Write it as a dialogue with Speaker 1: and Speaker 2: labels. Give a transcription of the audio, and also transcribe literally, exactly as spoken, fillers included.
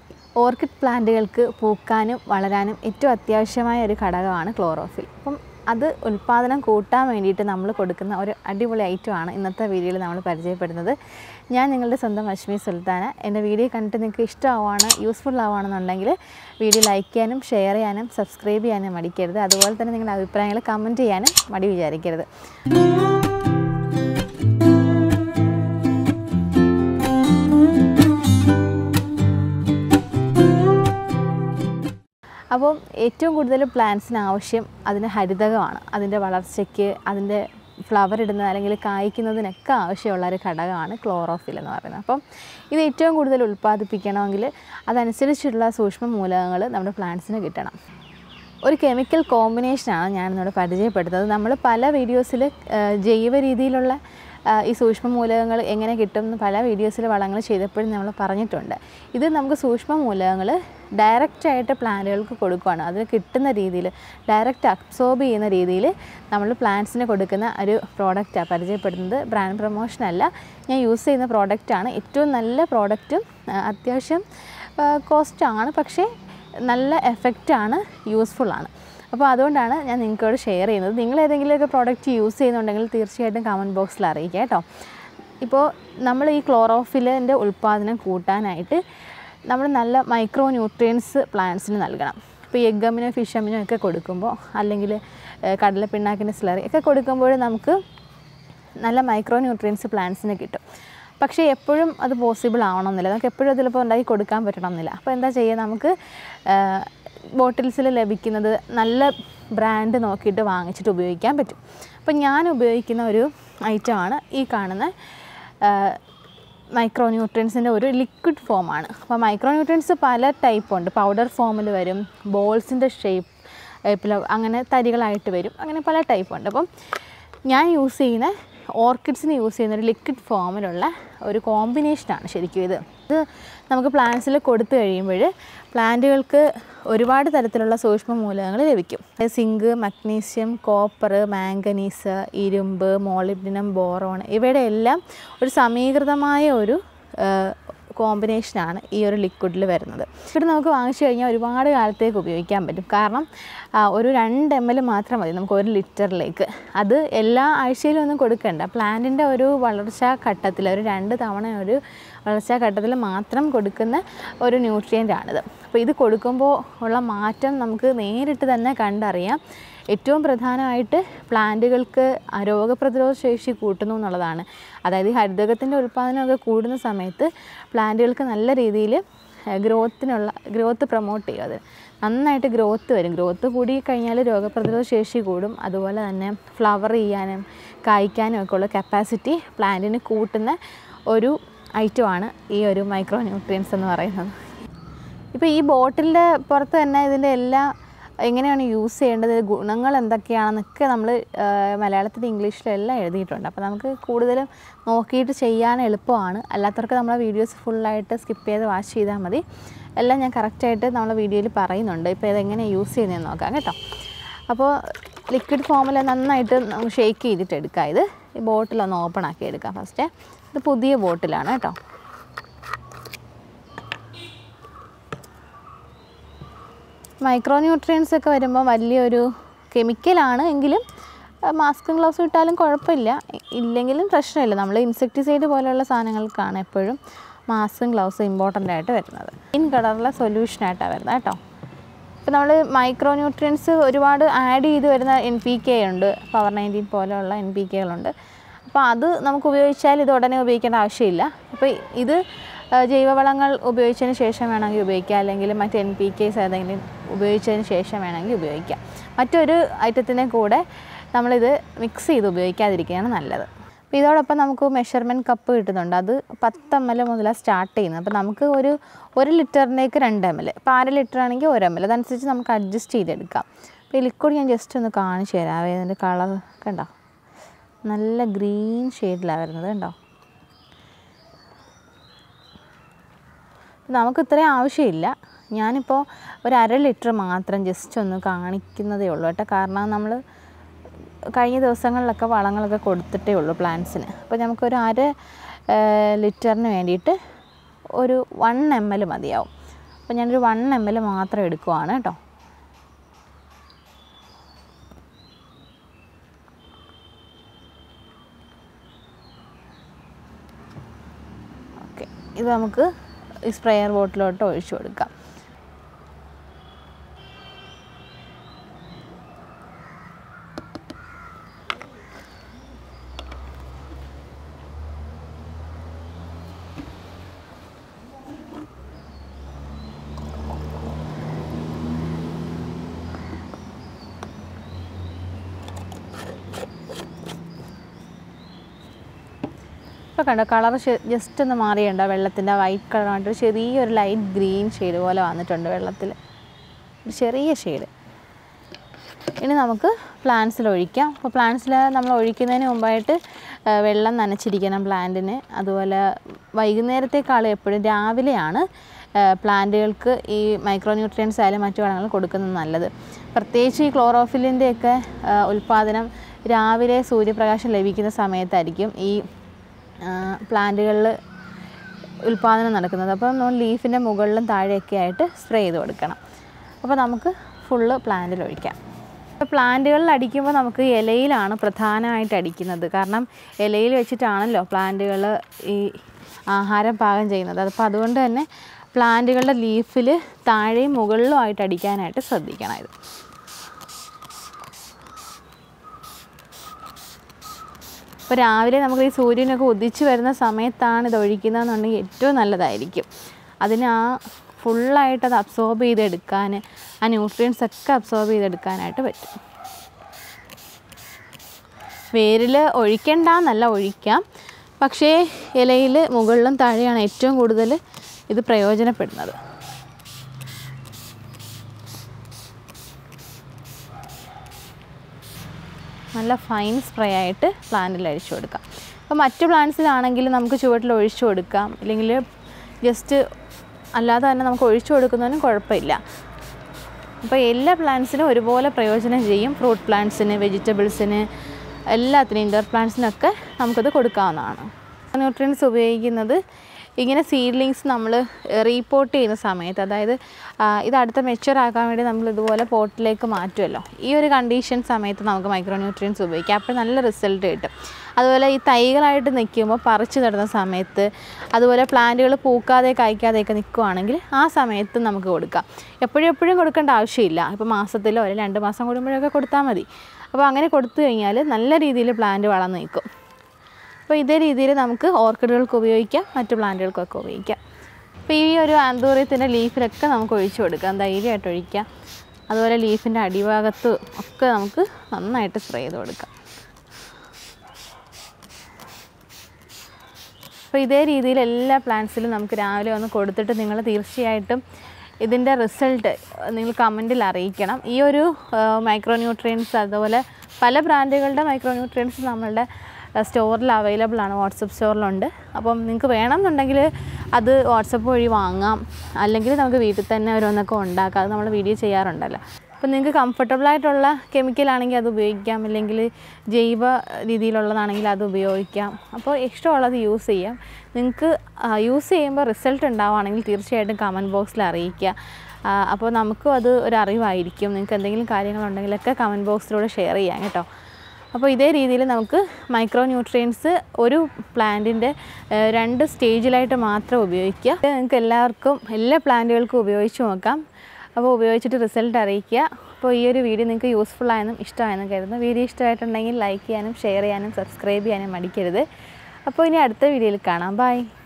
Speaker 1: Orchid പ്ലാന്റുകൾക്ക് പൂക്കാനും വളരാനും ഏറ്റവും അത്യാവശ്യമായ ഒരു ഘടകമാണ് ക്ലോറോഫിൽ. അപ്പം അത് ഉൽപ്പാദനം കൂട്ടാൻ വേണ്ടിയിട്ട് നമ്മൾ കൊടുക്കുന്ന ഒരു അടിപൊളി ഐറ്റമാണ് ഇന്നത്തെ വീഡിയോയിൽ നമ്മൾ പരിചയപ്പെടുന്നത്. ഞാൻ നിങ്ങളുടെ സ്വന്തം അശ്മി സുൽത്താന. എൻ്റെ വീഡിയോ കണ്ടിട്ട് നിങ്ങൾക്ക് ഇഷ്ടമാവുകയാണ്, യൂസ്ഫുൾ ആവുകയാണെന്നുണ്ടെങ്കിൽ വീഡിയോ ലൈക്ക് ചെയ്യാനും ഷെയർ ചെയ്യാനും സബ്സ്ക്രൈബ് ചെയ്യാനും മടിക്കരുത്. അതുപോലെ തന്നെ നിങ്ങളുടെ അഭിപ്രായങ്ങൾ കമൻറ്റ് ചെയ്യാനും മടി വിചാരിക്കരുത്. അപ്പോൾ ഏറ്റവും കൂടുതൽ പ്ലാന്റ്സിന് ആവശ്യം അതിൻ്റെ ഹരിതകമാണ്. അതിൻ്റെ വളർച്ചയ്ക്ക്, അതിൻ്റെ ഫ്ലവർ ഇടുന്ന അല്ലെങ്കിൽ കായ്ക്കുന്നതിനൊക്കെ ആവശ്യമുള്ള ഒരു ഘടകമാണ് ക്ലോറോഫിൽ എന്ന് പറയുന്നത്. അപ്പം ഇത് ഏറ്റവും കൂടുതൽ ഉൽപ്പാദിപ്പിക്കണമെങ്കിൽ അതനുസരിച്ചുള്ള സൂക്ഷ്മ മൂലകങ്ങൾ നമ്മുടെ പ്ലാന്റ്സിന് കിട്ടണം. ഒരു കെമിക്കൽ കോമ്പിനേഷനാണ് ഞാനിന്നിവിടെ പരിചയപ്പെടുത്തുന്നത്. നമ്മൾ പല വീഡിയോസിൽ ജൈവ രീതിയിലുള്ള ഈ സൂക്ഷ്മ മൂലകങ്ങൾ എങ്ങനെ കിട്ടും എന്ന് പല വീഡിയോസിൽ വളങ്ങൾ ചെയ്തപ്പോഴും നമ്മൾ പറഞ്ഞിട്ടുണ്ട്. ഇത് നമുക്ക് സൂക്ഷ്മ മൂലകങ്ങൾ ഡയറക്റ്റായിട്ട് പ്ലാന്റുകൾക്ക് കൊടുക്കുകയാണ്. അതിന് കിട്ടുന്ന രീതിയിൽ ഡയറക്റ്റ് അബ്സോർബ് ചെയ്യുന്ന രീതിയിൽ നമ്മൾ പ്ലാന്റ്സിന് കൊടുക്കുന്ന ഒരു പ്രോഡക്റ്റാണ് പരിചയപ്പെടുന്നത്. ബ്രാൻഡ് പ്രൊമോഷനല്ല, ഞാൻ യൂസ് ചെയ്യുന്ന പ്രോഡക്റ്റാണ്. ഏറ്റവും നല്ല പ്രോഡക്റ്റും അത്യാവശ്യം കോസ്റ്റാണ്, പക്ഷേ നല്ല എഫക്റ്റാണ്, യൂസ്ഫുള്ളാണ്. അപ്പോൾ അതുകൊണ്ടാണ് ഞാൻ നിങ്ങൾക്കോട് ഷെയർ ചെയ്യുന്നത്. നിങ്ങൾ ഏതെങ്കിലുമൊക്കെ പ്രോഡക്റ്റ് യൂസ് ചെയ്യുന്നുണ്ടെങ്കിൽ തീർച്ചയായിട്ടും കമൻറ്റ് ബോക്സിൽ അറിയിക്കുക കേട്ടോ. ഇപ്പോൾ നമ്മൾ ഈ ക്ലോറോഫിലിൻ്റെ ഉൽപ്പാദനം കൂട്ടാനായിട്ട് നമ്മൾ നല്ല മൈക്രോ ന്യൂട്രിയൻസ് പ്ലാന്റ്സിന് നൽകണം. ഇപ്പോൾ എഗ് അമിനോ ഫിഷ് അമിനോ ഒക്കെ കൊടുക്കുമ്പോൾ, അല്ലെങ്കിൽ കടലപ്പിണ്ണാക്കിൻ്റെ സ്ലറി ഒക്കെ കൊടുക്കുമ്പോൾ നമുക്ക് നല്ല മൈക്രോ ന്യൂട്രിയൻസ് പ്ലാന്റ്സിന് കിട്ടും. പക്ഷേ എപ്പോഴും അത് പോസിബിൾ ആവണമെന്നില്ല, നമുക്ക് എപ്പോഴും അതിലിപ്പോൾ ഉണ്ടാക്കി കൊടുക്കാൻ പറ്റണമെന്നില്ല. അപ്പോൾ എന്താ ചെയ്യുക, നമുക്ക് ബോട്ടിൽസിൽ ലഭിക്കുന്നത് നല്ല ബ്രാൻഡ് നോക്കിയിട്ട് വാങ്ങിച്ചിട്ട് ഉപയോഗിക്കാൻ പറ്റും. അപ്പോൾ ഞാൻ ഉപയോഗിക്കുന്ന ഒരു ഐറ്റമാണ് ഈ കാണുന്ന മൈക്രോ ന്യൂട്രിയൻസിൻ്റെ ഒരു ലിക്വിഡ് ഫോമാണ്. അപ്പോൾ മൈക്രോ ന്യൂട്രിയൻസ് പല ടൈപ്പുണ്ട്. പൗഡർ ഫോമിൽ വരും, ബോൾസിൻ്റെ ഷേപ്പ്, അങ്ങനെ തരികളായിട്ട് വരും, അങ്ങനെ പല ടൈപ്പുണ്ട്. അപ്പം ഞാൻ യൂസ് ചെയ്യുന്ന ഓർക്കിഡ്സിന് യൂസ് ചെയ്യുന്ന ഒരു ലിക്വിഡ് ഫോമിലുള്ള ഒരു കോമ്പിനേഷനാണ് ശരിക്കും ഇത്. ഇത് നമുക്ക് പ്ലാന്റ്സിൽ കൊടുത്തു കഴിയുമ്പോൾ പ്ലാന്റുകൾക്ക് ഒരുപാട് തരത്തിലുള്ള സൂക്ഷ്മ മൂലകങ്ങൾ ലഭിക്കും. സിങ്ക്, മഗ്നീഷ്യം, കോപ്പർ, മാംഗനീസ്, ഇരുമ്പ്, മോളിബ്ഡിനം, ബോറോൺ ഇവയുടെ എല്ലാം ഒരു സമീകൃതമായ ഒരു കോമ്പിനേഷനാണ് ഈ ഒരു ലിക്വിഡിൽ വരുന്നത്. ലിക്വിഡ് നമുക്ക് വാങ്ങിച്ചു കഴിഞ്ഞാൽ ഒരുപാട് കാലത്തേക്ക് ഉപയോഗിക്കാൻ പറ്റും. കാരണം ഒരു രണ്ട് എം എൽ മാത്രം മതി നമുക്ക് ഒരു ലിറ്ററിലേക്ക്. അത് എല്ലാ ആഴ്ചയിലും ഒന്നും കൊടുക്കേണ്ട. പ്ലാന്റിൻ്റെ ഒരു വളർച്ചാ ഘട്ടത്തിൽ, ഒരു രണ്ട് തവണ ഒരു വളർച്ചാ ഘട്ടത്തിൽ മാത്രം കൊടുക്കുന്ന ഒരു ന്യൂട്രിയൻ്റാണിത്. അപ്പോൾ ഇത് കൊടുക്കുമ്പോൾ ഉള്ള മാറ്റം നമുക്ക് നേരിട്ട് തന്നെ കണ്ടറിയാം. ഏറ്റവും പ്രധാനമായിട്ട് പ്ലാന്റുകൾക്ക് രോഗപ്രതിരോധ ശേഷി കൂട്ടുന്നു എന്നുള്ളതാണ്. അതായത് ഈ ഹരിതകത്തിൻ്റെ ഉൽപ്പാദനമൊക്കെ കൂടുന്ന സമയത്ത് പ്ലാന്റുകൾക്ക് നല്ല രീതിയിൽ ഗ്രോത്തിനുള്ള ഗ്രോത്ത് പ്രൊമോട്ട് ചെയ്യും. അത് നന്നായിട്ട് ഗ്രോത്ത് വരും. ഗ്രോത്ത് കൂടി കഴിഞ്ഞാൽ രോഗപ്രതിരോധ ശേഷി കൂടും. അതുപോലെ തന്നെ ഫ്ലവർ ചെയ്യാനും കായ്ക്കാനും ഒക്കെ ഉള്ള കപ്പാസിറ്റി പ്ലാന്റിന് കൂട്ടുന്ന ഒരു ഐറ്റമാണ് ഈ ഒരു മൈക്രോ ന്യൂട്രിയൻസ് എന്ന് പറയുന്നത്. ഇപ്പോൾ ഈ ബോട്ടിലിൻ്റെ പുറത്ത് തന്നെ ഇതിൻ്റെ എല്ലാ എങ്ങനെയാണ് യൂസ് ചെയ്യേണ്ടത്, ഗുണങ്ങൾ എന്തൊക്കെയാണെന്നൊക്കെ നമ്മൾ മലയാളത്തിലും ഇംഗ്ലീഷിലും എല്ലാം എഴുതിയിട്ടുണ്ട്. അപ്പോൾ നമുക്ക് കൂടുതലും നോക്കിയിട്ട് ചെയ്യാൻ എളുപ്പമാണ്. അല്ലാത്തവർക്ക് നമ്മളെ വീഡിയോസ് ഫുള്ളായിട്ട് സ്കിപ്പ് ചെയ്ത് വാച്ച് ചെയ്താൽ മതി. എല്ലാം ഞാൻ കറക്റ്റായിട്ട് നമ്മളെ വീഡിയോയിൽ പറയുന്നുണ്ട്. ഇപ്പോൾ ഇതെങ്ങനെ യൂസ് ചെയ്യുന്നതെന്ന് നോക്കാം കേട്ടോ. അപ്പോൾ ലിക്വിഡ് ഫോമിൽ നന്നായിട്ട് നമുക്ക് ഷേക്ക് ചെയ്തിട്ട് എടുക്കാം. ഇത് ഈ ബോട്ടിലൊന്ന് ഓപ്പൺ ആക്കി എടുക്കാം ഫസ്റ്റ്. ഇത് പുതിയ ബോട്ടിലാണ് കേട്ടോ. മൈക്രോ ന്യൂട്രിയൻസ് ഒക്കെ വരുമ്പോൾ വലിയൊരു കെമിക്കലാണ് എങ്കിലും മാസ്കും ഗ്ലൗസും ഇട്ടാലും കുഴപ്പമില്ല, ഇല്ലെങ്കിലും പ്രശ്നമില്ല. നമ്മൾ ഇൻസെക്ടിസൈഡ് പോലെയുള്ള സാധനങ്ങൾക്കാണ് എപ്പോഴും മാസ്കും ഗ്ലൗസും ഇമ്പോർട്ടൻ്റ് ആയിട്ട് വരുന്നത്. ഗ്രീൻ കളറിലെ സൊല്യൂഷനായിട്ടാണ് വരുന്നത് കേട്ടോ. ഇപ്പോൾ നമ്മൾ മൈക്രോ ന്യൂട്രിയൻസ് ഒരുപാട് ആഡ് ചെയ്ത് വരുന്ന എൻ പി കെ ഉണ്ട്, പവർ നയൻറ്റീൻ പോലെയുള്ള എൻ പി കെകളുണ്ട്. അപ്പോൾ അത് നമുക്ക് ഉപയോഗിച്ചാൽ ഇത് ഉടനെ ഉപയോഗിക്കേണ്ട ആവശ്യമില്ല. ഇപ്പോൾ ഇത് ജൈവവളങ്ങൾ ഉപയോഗിച്ചതിന് ശേഷം വേണമെങ്കിൽ ഉപയോഗിക്കാം, അല്ലെങ്കിൽ മറ്റ് എൻ പി കെസ് ഏതെങ്കിലും ഉപയോഗിച്ചതിന് ശേഷം വേണമെങ്കിൽ ഉപയോഗിക്കാം. മറ്റൊരു ഐറ്റത്തിൻ്റെ കൂടെ നമ്മളിത് മിക്സ് ചെയ്ത് ഉപയോഗിക്കാതിരിക്കുകയാണ് നല്ലത്. അപ്പോൾ ഇതോടൊപ്പം നമുക്ക് മെഷർമെൻറ്റ് കപ്പ് കിട്ടുന്നുണ്ട്. അത് പത്ത് എം എൽ മുതലാണ് സ്റ്റാർട്ട് ചെയ്യുന്നത്. അപ്പോൾ നമുക്ക് ഒരു ഒരു ലിറ്ററിലേക്ക് രണ്ട് എം എൽ, ഇപ്പോൾ അര ലിറ്റർ ആണെങ്കിൽ ഒരു എം എൽ, അതനുസരിച്ച് നമുക്ക് അഡ്ജസ്റ്റ് ചെയ്തെടുക്കാം. അപ്പോൾ ഈ ലിക്വിഡ് ഞാൻ ജസ്റ്റ് ഒന്ന് കാണിച്ചു തരാം. ഇതിൻ്റെ കളർ കണ്ടോ, നല്ല ഗ്രീൻ ഷെയ്ഡിലാണ് വരുന്നത് കണ്ടോ. നമുക്ക് ഇത്രയും ആവശ്യമില്ല. ഞാനിപ്പോൾ ഒരു അര ലിറ്റർ മാത്രം ജസ്റ്റ് ഒന്ന് കാണിക്കുന്നതേ ഉള്ളൂ കേട്ടോ. കാരണം നമ്മൾ കഴിഞ്ഞ ദിവസങ്ങളിലൊക്കെ വളങ്ങളൊക്കെ കൊടുത്തിട്ടേ ഉള്ളൂ പ്ലാന്റ്സിന്. അപ്പോൾ നമുക്കൊരു അര ലിറ്ററിന് വേണ്ടിയിട്ട് ഒരു വൺ എം എൽ മതിയാവും. അപ്പോൾ ഞാനൊരു വൺ എം എൽ മാത്രം എടുക്കുവാണ് കേട്ടോ. ഓക്കെ, ഇത് നമുക്ക് ഈ സ്പ്രെയർ ബോട്ടിലോട്ട് ഒഴിച്ചു കൊടുക്കാം. ഇപ്പോൾ കണ്ടോ കളർ ജസ്റ്റ് ഒന്ന് മാറിയുണ്ടോ, വെള്ളത്തിൻ്റെ വൈറ്റ് കളറായിട്ട് ചെറിയൊരു ലൈറ്റ് ഗ്രീൻ ഷെയ്ഡ് പോലെ വന്നിട്ടുണ്ട് വെള്ളത്തിൽ, ഒരു ചെറിയ ഷെയ്ഡ്. ഇനി നമുക്ക് പ്ലാന്റ്സിൽ ഒഴിക്കാം. അപ്പോൾ പ്ലാന്റ്സിൽ നമ്മൾ ഒഴിക്കുന്നതിന് മുമ്പായിട്ട് വെള്ളം നനച്ചിരിക്കണം പ്ലാന്റിന്. അതുപോലെ വൈകുന്നേരത്തേക്കാളും എപ്പോഴും രാവിലെയാണ് പ്ലാന്റുകൾക്ക് ഈ മൈക്രോന്യൂട്രിയൻസ് ആയാലും മറ്റു വളങ്ങൾ കൊടുക്കുന്നത് നല്ലത്. പ്രത്യേകിച്ച് ഈ ക്ലോറോഫില്ലിൻ്റെയൊക്കെ ഉൽപ്പാദനം രാവിലെ സൂര്യപ്രകാശം ലഭിക്കുന്ന സമയത്തായിരിക്കും ഈ പ്ലാന്റുകളിൽ ഉൽപ്പാദനം നടക്കുന്നത്. അപ്പോൾ നമ്മൾ ലീഫിൻ്റെ മുകളിലും താഴെയൊക്കെ ആയിട്ട് സ്പ്രേ ചെയ്ത് കൊടുക്കണം. അപ്പോൾ നമുക്ക് ഫുള്ള് പ്ലാന്റിൽ ഒഴിക്കാം. അപ്പോൾ പ്ലാന്റുകളിൽ അടിക്കുമ്പോൾ നമുക്ക് ഇലയിലാണ് പ്രധാനമായിട്ട് അടിക്കുന്നത്. കാരണം ഇലയിൽ വെച്ചിട്ടാണല്ലോ പ്ലാന്റുകൾ ഈ ആഹാരം പാകം ചെയ്യുന്നത്. അപ്പോൾ അതുകൊണ്ട് തന്നെ പ്ലാന്റുകളുടെ ലീഫിൽ താഴെയും മുകളിലുമായിട്ട് അടിക്കാനായിട്ട് ശ്രദ്ധിക്കണം. ഇത് അപ്പോൾ രാവിലെ നമുക്ക് ഈ സൂര്യനൊക്കെ ഉദിച്ച് വരുന്ന സമയത്താണ് ഇത് ഒഴിക്കുന്നതെന്നുണ്ടെങ്കിൽ ഏറ്റവും നല്ലതായിരിക്കും. അതിന് ആ ഫുള്ളായിട്ട് അത് അബ്സോർബ് ചെയ്തെടുക്കാൻ, ആ ന്യൂട്രിയൻസ് ഒക്കെ അബ്സോർബ് ചെയ്തെടുക്കാനായിട്ട് പറ്റും. വേരിൽ ഒഴിക്കണ്ടെന്നല്ല, ഒഴിക്കാം. പക്ഷേ ഇലയിൽ മുകളിലും താഴെയാണ് ഏറ്റവും കൂടുതൽ ഇത് പ്രയോജനപ്പെടുന്നത്. നല്ല ഫൈൻ സ്പ്രേ ആയിട്ട് പ്ലാന്റിൽ അഴിച്ചു കൊടുക്കാം. അപ്പോൾ മറ്റു പ്ലാന്റ്സിലാണെങ്കിൽ നമുക്ക് ചുവട്ടിൽ ഒഴിച്ചു കൊടുക്കാം, ഇല്ലെങ്കിൽ ജസ്റ്റ് അല്ലാതെ തന്നെ നമുക്ക് ഒഴിച്ചു കൊടുക്കുന്നതിനും കുഴപ്പമില്ല. അപ്പോൾ എല്ലാ പ്ലാന്റ്സിനും ഒരുപോലെ പ്രയോജനം ചെയ്യും. ഫ്രൂട്ട് പ്ലാന്റ്സിന്, വെജിറ്റബിൾസിന്, എല്ലാത്തിനും ഇൻഡോർ പ്ലാന്റ്സിനൊക്കെ നമുക്കത് കൊടുക്കാവുന്നതാണ്. ന്യൂട്രിയൻസ് ഉപയോഗിക്കുന്നത് ഇങ്ങനെ സീഡ്ലിങ്സ് നമ്മൾ റീപോർട്ട് ചെയ്യുന്ന സമയത്ത്, അതായത് ഇത് അടുത്ത മെച്യൂർ ആക്കാൻ വേണ്ടി നമ്മൾ ഇതുപോലെ പോട്ടിലേക്ക് മാറ്റുമല്ലോ, ഈ ഒരു കണ്ടീഷൻ സമയത്ത് നമുക്ക് മൈക്രോ ന്യൂട്രിയൻസ് ഉപയോഗിക്കാം. അപ്പോൾ നല്ല റിസൾട്ട് കിട്ടും. അതുപോലെ ഈ തൈകളായിട്ട് നിൽക്കുമ്പോൾ പറിച്ചു നടുന്ന സമയത്ത്, അതുപോലെ പ്ലാന്റുകൾ പൂക്കാതെ കായ്ക്കാതെയൊക്കെ നിൽക്കുകയാണെങ്കിൽ ആ സമയത്ത് നമുക്ക് കൊടുക്കാം. എപ്പോഴും എപ്പോഴും കൊടുക്കേണ്ട ആവശ്യമില്ല. ഇപ്പോൾ മാസത്തിലോ അല്ലെങ്കിൽ രണ്ട് മാസം കൂടുമ്പോഴൊക്കെ കൊടുത്താൽ മതി. അപ്പോൾ അങ്ങനെ കൊടുത്തു കഴിഞ്ഞാൽ നല്ല രീതിയിൽ പ്ലാന്റ് വളർന്നു നിൽക്കും. അപ്പോൾ ഇതേ രീതിയിൽ നമുക്ക് ഓർക്കിഡുകൾക്ക് ഉപയോഗിക്കാം, മറ്റു പ്ലാന്റുകൾക്കൊക്കെ ഉപയോഗിക്കാം. അപ്പോൾ ഈ ഒരു ആന്തൂറിയത്തിൻ്റെ ലീഫിലൊക്കെ നമുക്ക് ഒഴിച്ചു കൊടുക്കാം, ധൈര്യമായിട്ട് ഒഴിക്കാം. അതുപോലെ ലീഫിൻ്റെ അടിഭാഗത്ത് ഒക്കെ നമുക്ക് നന്നായിട്ട് സ്പ്രേ ചെയ്ത് കൊടുക്കാം. അപ്പോൾ ഇതേ രീതിയിൽ എല്ലാ പ്ലാന്റ്സിലും നമുക്ക് രാവിലെ ഒന്ന് കൊടുത്തിട്ട് നിങ്ങൾ തീർച്ചയായിട്ടും ഇതിൻ്റെ റിസൾട്ട് നിങ്ങൾ കമൻറ്റിൽ അറിയിക്കണം. ഈ ഒരു മൈക്രോ ന്യൂട്രിയൻസ്, അതുപോലെ പല ബ്രാൻഡുകളുടെ മൈക്രോ ന്യൂട്രിയൻസ് നമ്മളുടെ സ്റ്റോറിൽ അവൈലബിൾ ആണ്, വാട്സപ്പ് സ്റ്റോറിലുണ്ട്. അപ്പം നിങ്ങൾക്ക് വേണമെന്നുണ്ടെങ്കിൽ അത് വാട്സപ്പ് വഴി വാങ്ങാം, അല്ലെങ്കിൽ നമുക്ക് വീട്ടിൽ തന്നെ ഓരോന്നൊക്കെ ഉണ്ടാക്കാം. അത് നമ്മൾ വീഡിയോ ചെയ്യാറുണ്ടല്ലോ. അപ്പോൾ നിങ്ങൾക്ക് കംഫർട്ടബിളായിട്ടുള്ള കെമിക്കലാണെങ്കിൽ അത് ഉപയോഗിക്കാം, അല്ലെങ്കിൽ ജൈവ രീതിയിലുള്ളതാണെങ്കിൽ അത് ഉപയോഗിക്കാം. അപ്പോൾ ഇഷ്ടമുള്ളത് യൂസ് ചെയ്യാം. നിങ്ങൾക്ക് യൂസ് ചെയ്യുമ്പോൾ റിസൾട്ട് ഉണ്ടാവുകയാണെങ്കിൽ തീർച്ചയായിട്ടും കമൻറ്റ് ബോക്സിൽ അറിയിക്കുക. അപ്പോൾ നമുക്കും അത് ഒരു അറിവായിരിക്കും. നിങ്ങൾക്ക് എന്തെങ്കിലും കാര്യങ്ങളുണ്ടെങ്കിലൊക്കെ കമൻറ്റ് ബോക്സിലൂടെ ഷെയർ ചെയ്യാം കേട്ടോ. അപ്പോൾ ഇതേ രീതിയിൽ നമുക്ക് മൈക്രോ ന്യൂട്രിയൻസ് ഒരു പ്ലാന്റിൻ്റെ രണ്ട് സ്റ്റേജിലായിട്ട് മാത്രം ഉപയോഗിക്കുക. നിങ്ങൾക്ക് എല്ലാവർക്കും എല്ലാ പ്ലാന്റുകൾക്കും ഉപയോഗിച്ച് നോക്കാം. അപ്പോൾ ഉപയോഗിച്ചിട്ട് റിസൾട്ട് അറിയിക്കുക. അപ്പോൾ ഈ ഒരു വീഡിയോ നിങ്ങൾക്ക് യൂസ്ഫുൾ ആയെന്നും ഇഷ്ടമായെന്നും കരുതുന്നു. വീഡിയോ ഇഷ്ടമായിട്ടുണ്ടെങ്കിൽ ലൈക്ക് ചെയ്യാനും ഷെയർ ചെയ്യാനും സബ്സ്ക്രൈബ് ചെയ്യാനും മടിക്കരുത്. അപ്പോൾ ഇനി അടുത്ത വീഡിയോയിൽ കാണാം. ബൈ.